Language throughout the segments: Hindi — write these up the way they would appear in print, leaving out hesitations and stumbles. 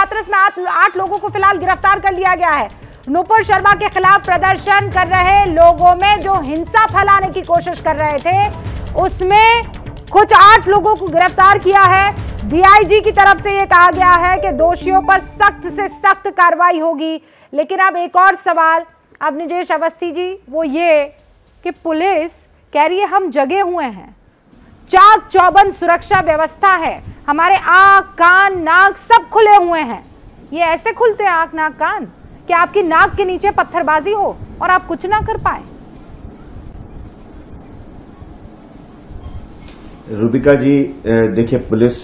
हाथरस में 8 लोगों को फिलहाल गिरफ्तार कर लिया गया है। नुपुर शर्मा के खिलाफ प्रदर्शन कर रहे लोगों में जो हिंसा फैलाने की कोशिश कर रहे थे, उसमें कुछ 8 लोगों को गिरफ्तार किया है। डीआईजी की तरफ से यह कहा गया है कि दोषियों पर सख्त से सख्त कार्रवाई होगी। लेकिन अब एक और सवाल अब निजेश अवस्थी जी, वो ये कि पुलिस कह रही है हम जगे हुए हैं, चाक चौबंद सुरक्षा व्यवस्था है, हमारे आंख कान नाक सब खुले हुए हैं। ये ऐसे खुलते हैं आंख नाक कान कि आपकी नाक के नीचे पत्थरबाजी हो और आप कुछ ना कर पाए? रूबिका जी, देखिए, पुलिस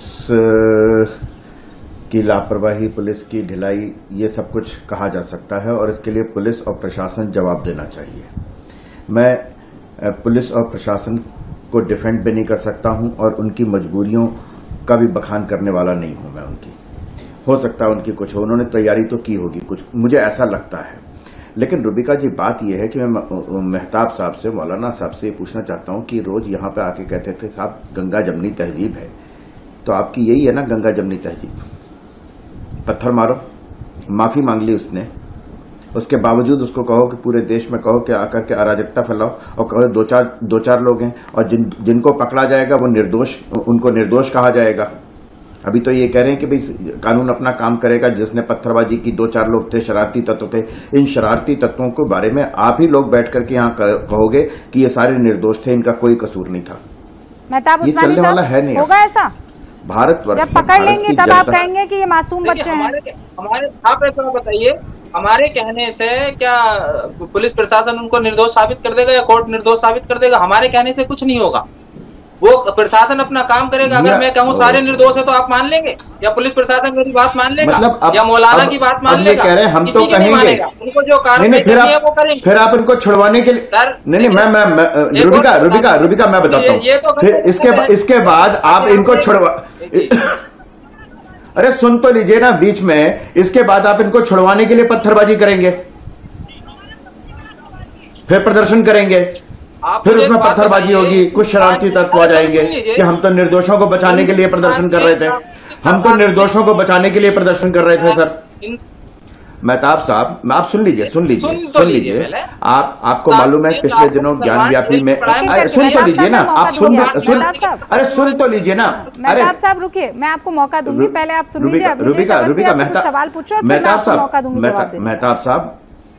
की लापरवाही, पुलिस की ढिलाई, ये सब कुछ कहा जा सकता है और इसके लिए पुलिस और प्रशासन जवाब देना चाहिए। मैं पुलिस और प्रशासन को डिफेंड भी नहीं कर सकता हूं और उनकी मजबूरियों का भी बखान करने वाला नहीं हूं मैं। उनकी हो सकता है उनकी कुछ हो, उन्होंने तैयारी तो की होगी कुछ, मुझे ऐसा लगता है। लेकिन रूबिका जी, बात यह है कि मैं मेहताब साहब से, मौलाना साहब से पूछना चाहता हूं कि रोज यहां पे आके कहते थे साहब गंगा जमनी तहजीब है, तो आपकी यही है ना गंगा जमनी तहजीब? पत्थर मारो, माफी मांग ली उसने, उसके बावजूद उसको कहो कि पूरे देश में कहो कि आकर के अराजकता फैलाओ और कहो दो चार लोग हैं और जिनको पकड़ा जाएगा वो निर्दोष, उनको निर्दोष कहा जाएगा। अभी तो ये कह रहे हैं कि भाई कानून अपना काम करेगा, जिसने पत्थरबाजी की 2-4 लोग थे, शरारती तत्व थे। इन शरारती तत्वों के बारे में आप ही लोग बैठ करके यहाँ कहोगे कि ये सारे निर्दोष थे, इनका कोई कसूर नहीं था। ये चलने वाला है नहीं। होगा ऐसा? भारतवर्ष जब पकड़ लेंगे तब आप कहेंगे कि ये मासूम बच्चे हैं। हमारे आप बताइए, हमारे कहने से क्या पुलिस प्रशासन उनको निर्दोष साबित कर देगा या कोर्ट निर्दोष साबित कर देगा? हमारे कहने से कुछ नहीं होगा, वो प्रशासन अपना काम करेगा। अगर मैं कहूँ सारे निर्दोष है तो आप मान लेंगे या पुलिस प्रशासन मेरी बात मान लेगा? मतलब या मौलाना की बात मान लेगा? कह रहे हैं हम तो कहेंगे, उनको जो कार्रवाई करनी है वो करेंगे। फिर आप उनको छुड़वाने के लिए नहीं, मैं रूबिका मैं बताता हूँ। फिर इसके बाद आप इनको छुड़वा, अरे सुन तो लीजिए ना बीच में, इसके बाद आप इनको छुड़वाने के लिए पत्थरबाजी करेंगे, फिर प्रदर्शन करेंगे, फिर उसमें पत्थरबाजी होगी, कुछ शरारती तत्व आ जाएंगे कि हम तो निर्दोषों को बचाने के लिए प्रदर्शन कर रहे थे, हम तो निर्दोषों को बचाने के लिए प्रदर्शन कर रहे थे। सर मेहताब साहब, आप सुन लीजिए, आपको मालूम है पिछले दिनों ज्ञान व्यापी में, सुन तो लीजिए ना, आप अरे सुन तो लीजिए ना। अरे मेहताब साहब रुकिए, मैं आपको मौका दूंगी, पहले आप सुन लीजिए। रूबिका, सवाल पूछो, मेहताब साहब,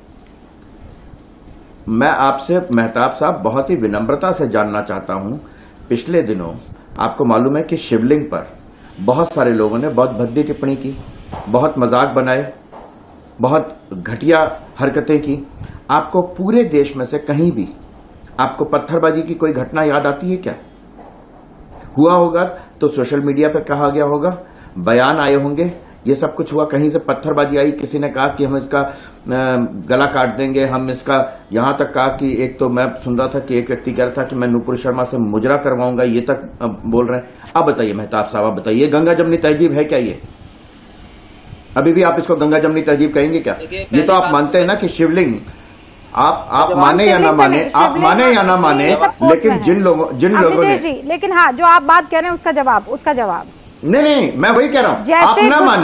मैं आपसे मेहताब साहब बहुत ही विनम्रता से जानना चाहता हूं, पिछले दिनों आपको मालूम है कि शिवलिंग पर बहुत सारे लोगों ने बहुत भद्दी टिप्पणी की, बहुत मजाक बनाए, बहुत घटिया हरकतें की। आपको पूरे देश में से कहीं भी आपको पत्थरबाजी की कोई घटना याद आती है क्या? हुआ होगा तो सोशल मीडिया पर कहा गया होगा, बयान आए होंगे, ये सब कुछ हुआ। कहीं से पत्थरबाजी आई, किसी ने कहा कि हम इसका गला काट देंगे, हम इसका, यहां तक कहा कि एक तो मैं सुन रहा था कि एक व्यक्ति कह रहा था कि मैं नुपुर शर्मा से मुजरा करवाऊंगा, ये तक बोल रहे हैं। अब बताइए मेहताब साहब, आप बताइए, गंगा जमनी तहजीब है क्या ये? अभी भी आप इसको गंगा जमनी तहजीब कहेंगे क्या? ये तो आप मानते हैं ना कि शिवलिंग, आप माने या ना माने, लेकिन जिन लोगों ने, लेकिन हाँ, जो आप बात कह रहे हैं उसका जवाब नहीं, मैं वही कह रहा हूँ, आप ना माने,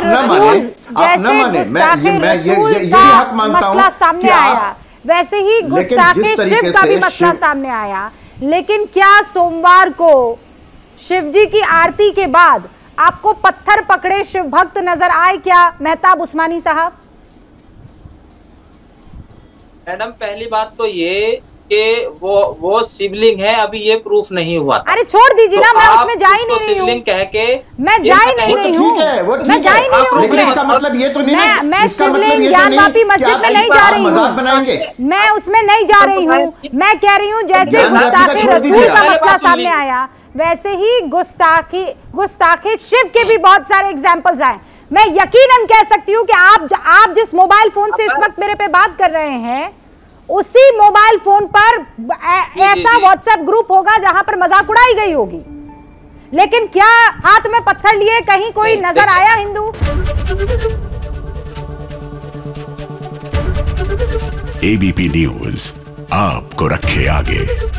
मैं ये हक मानता हूँ सामने आया, वैसे ही गुस्ताखे शिव का भी मसला सामने आया। लेकिन क्या सोमवार को शिव जी की आरती के बाद आपको पत्थर पकड़े शिव भक्त नजर आए क्या, मेहताब उस्मानी साहब? मैडम, पहली बात तो ये कि वो शिवलिंग है, अभी ये प्रूफ नहीं हुआ। अरे छोड़ दीजिए ना, मैं उसमें जा ही नहीं रही हूँ, शिवलिंग कह के मैं जा ही नहीं रही हूँ, मैं जा ही नहीं हूँ। लेकिन इसका मतलब ये तो नहीं, मैं शिवलिंग ज्ञानवापी मस्जिद में नहीं जा रही हूँ, मैं उसमें नहीं जा रही हूँ। मैं कह रही हूँ जैसे गुस्ताखे रसूल का मसला सामने आया, वैसे ही गुस्ताखे शिव के भी बहुत सारे एग्जाम्पल्स आए। मैं यकीनन कह सकती हूँ कि आप जिस मोबाइल फोन से इस वक्त मेरे पे बात कर रहे हैं, उसी मोबाइल फोन पर ऐसा व्हाट्सएप ग्रुप होगा जहां पर मजाक उड़ाई गई होगी। लेकिन क्या हाथ में पत्थर लिए कहीं कोई नजर आया हिंदू? एबीपी न्यूज आपको रखे आगे।